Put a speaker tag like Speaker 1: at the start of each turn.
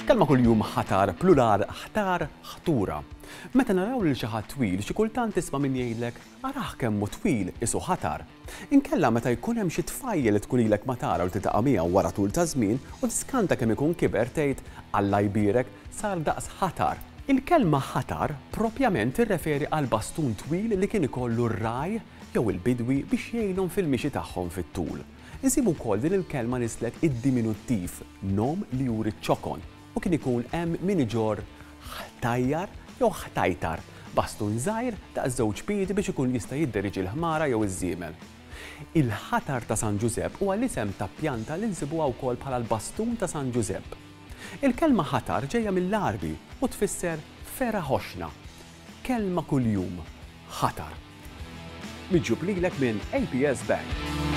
Speaker 1: Kelma kuljum ħatar, plural ħtar, ħtura. Meta naraw lil xi ħadd twil, xi kultant tisma' min jgħidlek araħ kemmu twil isu ħatar. Inkella meta jkun hemm xi tfajjel li tkun ilek ma tara u titaqa' miegħu wara tul ta' żmien u tiskanta kemm ikun kiber tgħid Alla jbierek sar daqs ħatar. Il-kelma ħatar propjament tirreferi għal bastun twil li kien ikollu r-raj jew il-bidwi biex jgħinhom fil-mixi tagħhom fit-tul. Insibu wkoll din il-kelma nislet id-diminuttiv nom li juri ċokon u kien ikun hemm min iġor ħtajjar jew ħtajtar, bastun żgħir ta' żewġ piedi biex ikun jista' jidderiġ il-ħmara jew iż-żiemel. Il-ħatar ta' San Giuseppe huwa l-isem ta' pjanta li nsibuha wkoll bħala l-bastun ta' San Giuseppe. Il-kelma ħatar ġejja mill-Arbi u tfisser fera ħoxna. Kelma kuljum ħatar. Miġġub lilek minn APS Bank.